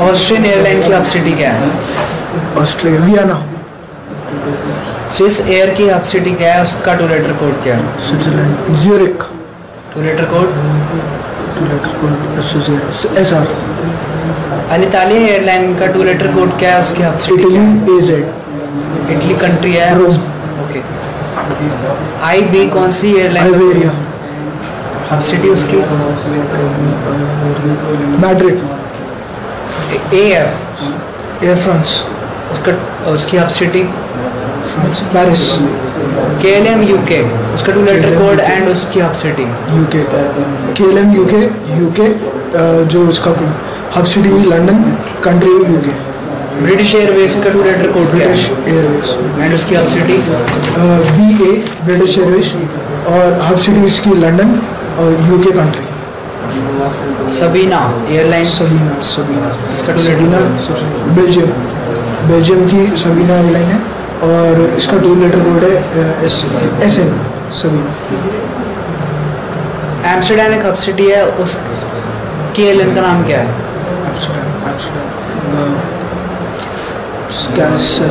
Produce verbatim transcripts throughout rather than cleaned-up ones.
Austrian airline की subsidy क्या है? Austria Vienna. स्विस एयर की सब्सिडी क्या है, उसका टू लेटर कोड क्या है? Switzerland Zurich. Two letter code two letter code S R. Alitalia airline का टू लेटर कोड क्या है, उसकी subsidy? Italy A Z. Italy country है। रोम। ओके। आई बी कौन सी एयरलाइन? आइबेरिया। सब्सिडी उसकी? Madrid. A F Air France. उसका उसकी subsidy? France Paris. K L M UK उसका टू लेटर कोड एंड उसकी subsidy? UK K L M UK UK जो उसका सब्सिडी हुई London, country UK. British Airways का two letter code क्या है? ब्रिटिश एयरवेज एंड उसकी subsidy? B A British Airways और सब्सिडी उसकी लंदन और UK country. Sabena airline? Sabena Sabena इसका टू सबीना बेल्जियम बेल्जियम की सबीना एयरलाइन है और इसका टू लेटर कोड है S S N Sabena. Amsterdam एक सब्सिडी है, उस की एयरलाइन का नाम क्या है? एम्स्टरडैम एम्स्टरडैम क्या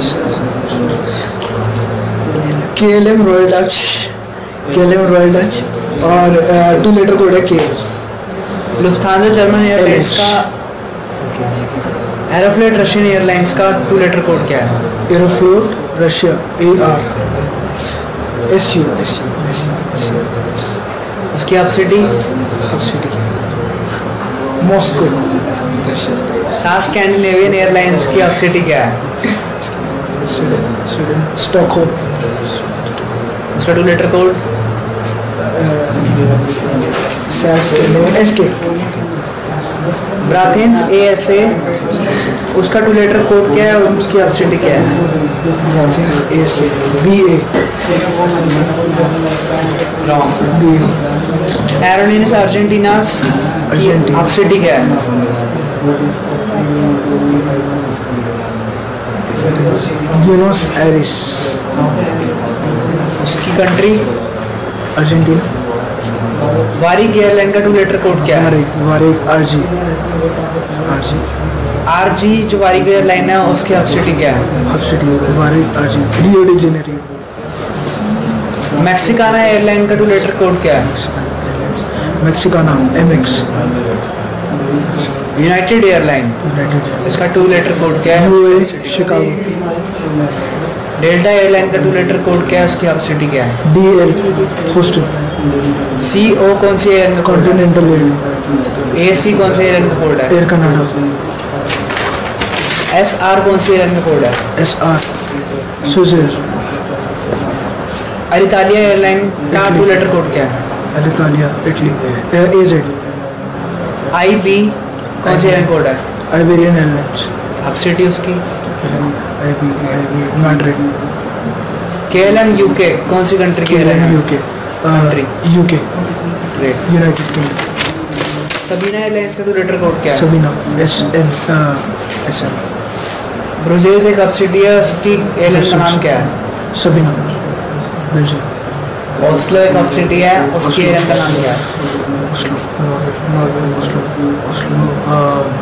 K L M Royal Dutch K L M Royal Dutch और टू लेटर कोड है के। लुफ्थांसा जर्मन एयरलाइंस का एरोफ्लोट रशियन एयरलाइंस का टू लेटर कोड क्या है? Aeroflot Russia A R S U S U S U उसकी subsidy? Subsidy Moscow. SAS Scandinavian airlines की subsidy क्या है? Sweden Sweden Stockholm. उसका two letter code? S K. Braathens A S A उसका two letter code क्या है और उसकी सब्सिडी क्या है? ब्राथेंस ए से बी ए बी एरोलिनस अर्जेंटीनास की सब्सिडी क्या है? Buenos Aires. उसकी कंट्री? अर्जेंटीना। वारिक एयरलाइन का टू लेटर कोड क्या है? Varig Varig RG RG RG जो वारिक एयरलाइन है उसकी सब्सिडी क्या है? Subsidy Varig RG Rio de Janeiro. Mexicana airline का टू लेटर कोड क्या है? Mexicana M X. United airline United इसका टू लेटर कोड क्या है? UA Chicago. डेल्टा एयरलाइन का टू लेटर कोड क्या है, उसकी सब्सिडी क्या है? D L होस्टन। सी ओ कौन सी एयरलाइन का कोड है? Continental airline. ए सी कौन सी एयरलाइन का कोड है? Air Canada. एस आर कौन सी एयरलाइन का कोड है? S R Swiss. Alitalia airline का टू लेटर कोड क्या है? Alitalia Italy A Z. I B कौन सी एयरलाइन कोड है? Iberian airlines. सब्सिडी उसकी? I B I B Madrid. K L M UK कौन सी कंट्री की एयरलाइन है? UK country UK great. United Kingdom. Sabena airlines का टू लेटर कोड क्या है? Sabena S N S N. Brazil से subsidy है, उसकी एयरलाइन का नाम क्या है? Sabena Belgium. ओस्लो एक सब्सिडी है, उसकी एयरलाइन का नाम क्या है? ओस्लो नॉर्वे ओस्लो ओस्लो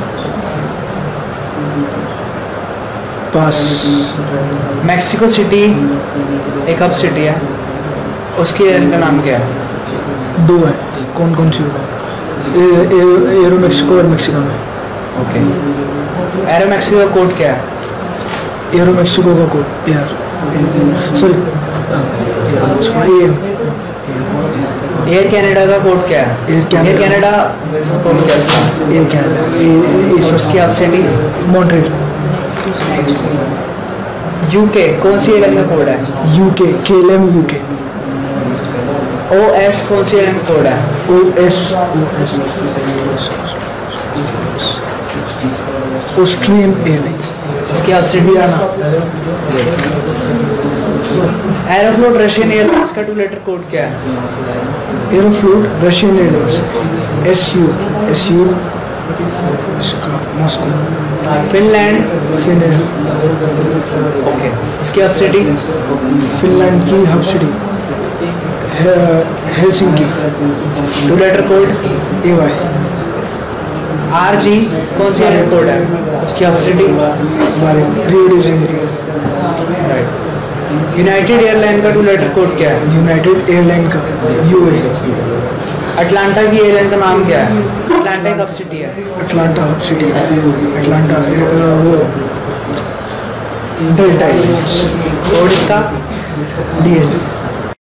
पास। मैक्सिको सिटी एक हब सिटी है, उसकी एयरलाइन का नाम क्या है? दो है, कौन कौन सी होगा? एरो मैक्सिको और मेक्सिकन है। ओके। एरो मैक्सिको का कोड क्या है? एरो मैक्सिको का code A R sorry Aero Mexico A M. Air Canada का कोड क्या है? Air Air Canada Canada code क्या है? एयर कनाडा और उसकी सब्सिडी? मॉन्ट्रियल। यूके कौन सी एयरलाइन का कोड है? UK K L M UK. O S कौन सी एयरलाइन का कोड है? O S O S Austrian airlines. उसकी सब्सिडी आना? एरोफ्लोट रशियन एयरलाइंस का टू लेटर कोड क्या है? Aeroflot Russian airlines S U S U इसका मॉस्को। फिनलैंड? फिनलैंड। ओके। इसकी सब्सिडी? फिनलैंड की subsidy Helsinki. Two letter code? A Y. R G कौन सी एयरपोर्ट है, उसकी हब सिटी? हमारे Rio de Janeiro. Right. United airline का two letter code क्या है? यूनाइटेड एयरलाइन का यू ए। अटलांटा की एयरलाइन का नाम क्या है? अटलांटा एक हब सिटी है। अटलांटा हब सिटी, अटलांटा वो डेल्टा एयरलाइंस। कोड इसका? D L.